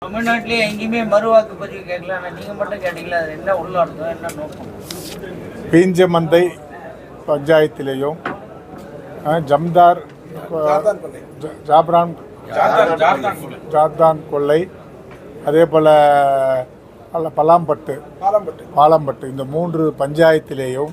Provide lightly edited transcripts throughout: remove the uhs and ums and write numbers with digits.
தமிழ்நாட்டிலே எங்கேயுமே மறுவாக்குப்பதிவு கேட்கல, ஆனால் நீங்கள் மட்டும் கேட்டீங்களா? அது என்ன உள்ள அர்த்தம், என்ன நோக்கம்? பீஞ்சமந்தை பஞ்சாயத்திலேயும் ஜம்தார் ஜார்தான் கொள்ளை, அதே போல் பாலம்பட்டு இந்த 3 பஞ்சாயத்திலேயும்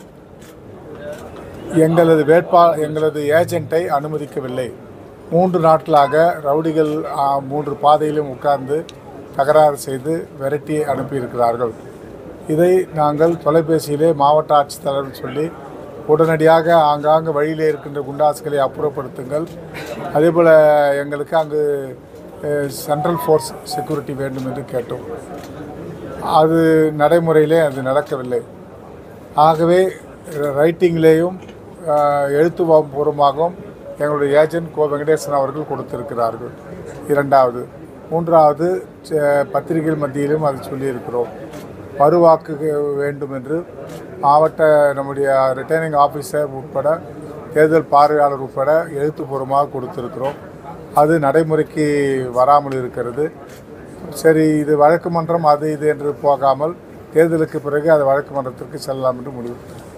எங்களது ஏஜென்ட்டை அனுமதிக்கவில்லை. 3 நாட்களாக ரவுடிகள் 3 பாதையிலும் உட்கார்ந்து தகராறு செய்து விரட்டி அனுப்பியிருக்கிறார்கள். இதை நாங்கள் தொலைபேசியிலே மாவட்ட ஆட்சித்தலைவர் சொல்லி உடனடியாக ஆங்காங்கு வழியிலே இருக்கின்ற குண்டாசுகளை அப்புறப்படுத்துங்கள், அதேபோல் எங்களுக்கு அங்கு சென்ட்ரல் ஃபோர்ஸ் செக்யூரிட்டி வேண்டும் என்று கேட்டோம். அது நடைமுறையிலே அது நடக்கவில்லை. ஆகவே ரைட்டிங்லேயும் எழுத்துப்பூர்வமாகவும் எங்களுடைய ஏஜென்ட் கோ வெங்கடேசன் அவர்கள் கொடுத்திருக்கிறார்கள். 2வது. 3வது பத்திரிகைகள் மத்தியிலும் அது சொல்லியிருக்கிறோம். மறுவாக்கு வேண்டும் என்று மாவட்ட நம்முடைய ரிட்டர்னிங் ஆஃபீஸர் உட்பட தேர்தல் பார்வையாளர் உட்பட எழுத்துப்பூர்வமாக கொடுத்திருக்கிறோம். அது நடைமுறைக்கு வராமல் இருக்கிறது. சரி, இது வழக்கு மன்றம் அது இது என்று போகாமல் தேர்தலுக்கு பிறகு அது வழக்கு மன்றத்திற்கு செல்லலாம் என்று முடிவு.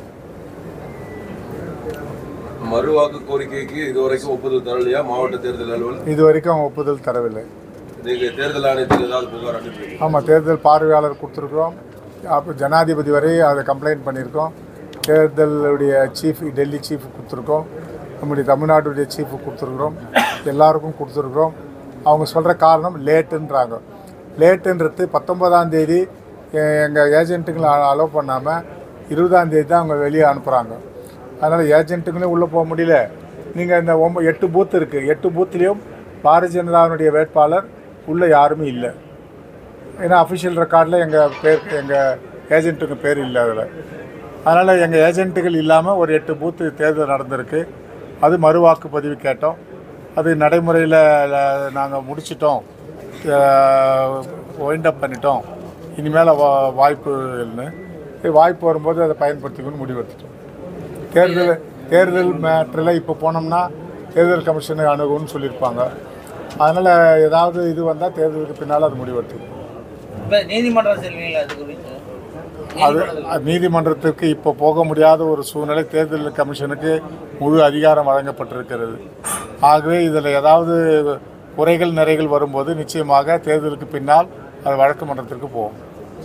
மறுவாக்கு கோரிக்கைக்கு இதுவரைக்கும் ஒப்புதல் தரலையா மாவட்ட தேர்தல் அலுவலர்? இதுவரைக்கும் ஒப்புதல் தரவில்லை. தேர்தல் ஆணையத்தில் ஏதாவது புகார் அனுப்பி? ஆமாம், தேர்தல் பார்வையாளர் கொடுத்துருக்குறோம். அப்போ ஜனாதிபதி வரை அதை கம்ப்ளைண்ட் பண்ணியிருக்கோம். தேர்தலுடைய சீஃப், டெல்லி சீஃப் கொடுத்துருக்கோம், நம்முடைய தமிழ்நாட்டுடைய சீஃபு கொடுத்துருக்குறோம், எல்லாருக்கும் கொடுத்துருக்குறோம். அவங்க சொல்கிற காரணம் லேட்டுன்றாங்க. லேட்டுன்றது 19ஆம் தேதி எங்கள் ஏஜென்ட்டுங்களை அலோவ் பண்ணாமல் 20ஆம் தேதி தான் அவங்க வெளியே அனுப்புகிறாங்க. அதனால் ஏஜென்ட்டுங்களே உள்ளே போக முடியல. நீங்கள் இந்த 8 பூத் இருக்குது, 8 பூத்துலேயும் பாரதிய ஜனதாவுடைய வேட்பாளர் உள்ளே யாருமே இல்லை. ஏன்னா அஃபிஷியல் ரெக்கார்டில் எங்கள் ஏஜென்ட்டுக்கு பேர் இல்லை அதில். அதனால் எங்கள் ஏஜென்ட்டுகள் இல்லாமல் ஒரு 8 பூத்து தேர்தல் நடந்திருக்கு. அது மறுவாக்குப்பதிவு கேட்டோம். அது நடைமுறையில் நாங்கள் முடிச்சிட்டோம், வைண்டப் பண்ணிட்டோம். இனிமேல் வாய்ப்புன்னு வாய்ப்பு வரும்போது அதை பயன்படுத்திக்கணும்னு முடிவெடுத்துட்டோம். தேர்தல் மேட்டரில் இப்போ போனோம்னா தேர்தல் கமிஷனை அணுகுன்னு சொல்லியிருப்பாங்க. அதனால் ஏதாவது இது வந்தால் தேர்தலுக்கு பின்னால் அது முடிவெடுத்துக்கும். நீதிமன்றம் செல்வீங்களா? அது குறித்து அது நீதிமன்றத்துக்கு இப்போ போக முடியாத ஒரு சூழ்நிலை. தேர்தல் கமிஷனுக்கு முழு அதிகாரம் வழங்கப்பட்டிருக்கிறது. ஆகவே இதில் ஏதாவது குறைகள் நிறைகள் வரும்போது நிச்சயமாக தேர்தலுக்கு பின்னால் அது வழக்கு மன்றத்திற்கு போகும்.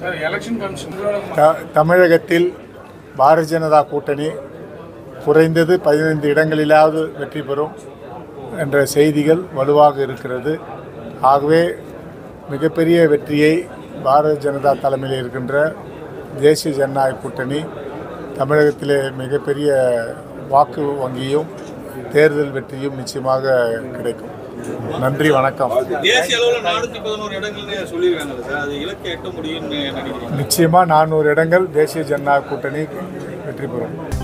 தமிழகத்தில் பாரதிய ஜனதா கூட்டணி குறைந்தது 15 இடங்களிலாவது வெற்றி பெறும் என்ற செய்திகள் வலுவாக இருக்கிறது. ஆகவே மிகப்பெரிய வெற்றியை பாரதிய ஜனதா தலைமையில் இருக்கின்ற தேசிய ஜனநாயக கூட்டணி தமிழகத்திலே மிகப்பெரிய வாக்கு வங்கியும் தேர்தல் வெற்றியும் நிச்சயமாக கிடைக்கும். நன்றி, வணக்கம். நிச்சயமாக 400 இடங்கள் தேசிய ஜனநாயக கூட்டணி வெற்றி பெறும்.